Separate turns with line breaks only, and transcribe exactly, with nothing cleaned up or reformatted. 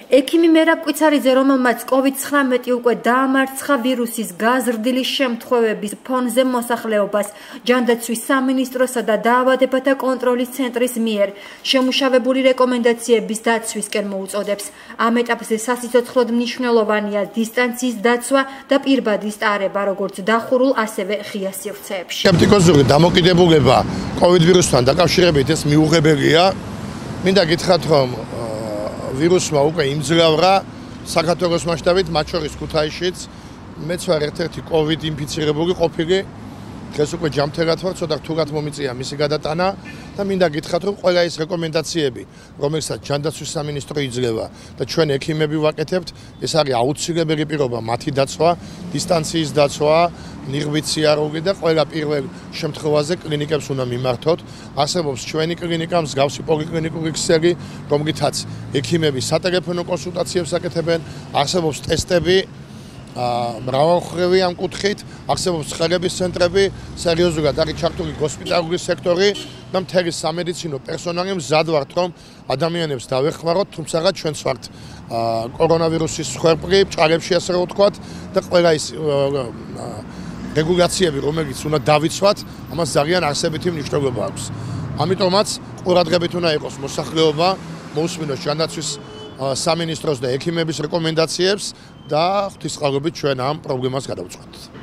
ექიმი მერაბ კვიცარიძე, რომელმაც კოვიდ ცხრამეტი უკვე დაამარცხა ვირუსის გაზრდილი შემთხვევების ფონზე მოსახლეობას, ჯანდაცვის სამინისტროსა და დაავადებათა კონტროლის ცენტრის მიერ შემუშავებული რეკომენდაციების დაცვისკენ მოუწოდებს. ამ ეტაპზე სასიცოცხლოდ მნიშვნელოვანია დისტანციის დაცვა და პირბადის ტარება, როგორც დახურულ, ასევე ღია სივრცეებში.
სკეპტიკოზური დამოკიდებულება კოვიდ ვირუსთან დაკავშირებით ეს მიუღებელია. მინდა გითხრათ, რომ ვირუსმა უკვე იმძლავრა საქართველოს მასშტაბით, მათ შორის ქუთაისშიც. მეც ვარ ერთ-ერთი კოვიდ ინფიცირებული ყოფილი. დღეს უკვე ჯამთელად ვარ, ცოტა რთულად მომიწია მისი გადატანა და მინდა გითხრათ, რომ ყველა ის რეკომენდაციები, რომელსაც ჯანდაცვის სამინისტრო იძლევა და ჩვენ ექიმები ვაკეთებთ, ეს არის აუცილებელი პირობა მათი დაცვა, დისტანციის დაცვა, ნიღბით სიარული და ყველა პირველ შემთხვევაზე კლინიკებს უნდა მიმართოთ. არსებობს ჩვენი კლინიკა, მსგავსი პოლიკლინიკური ქსელი, რომლითაც ექიმები სატელეფონო კონსულტაციებს აკეთებენ, არსებობს ტესტები მრავალმხრივი ამ კუთხით, არსებობს ხელების ცენტრები, სერიოზულად არის ჩართული ჰოსპიტალური სექტორი და მთელი სამედიცინო პერსონალი მზად ვართ, რომ ადამიანებს დავეხმაროთ, თუმცა ჩვენც ვართ კორონავირუსის მსხვერპლი, ჭალებში ასე რომ ვთქვათ და ყველა ის რეგულაციები, რომელიც უნდა დავიცვათ, ამას ძალიან არსებითი მნიშვნელობა აქვს. ამიტომაც ყურადღებით უნდა იყოს მოსახლეობა, მოусმინოს ჯანდაცვის სამინისტროს და ექიმების რეკომენდაციებს და ღვთისმსხალობით ჩვენ ამ პრობლემას გადავწყვეტთ.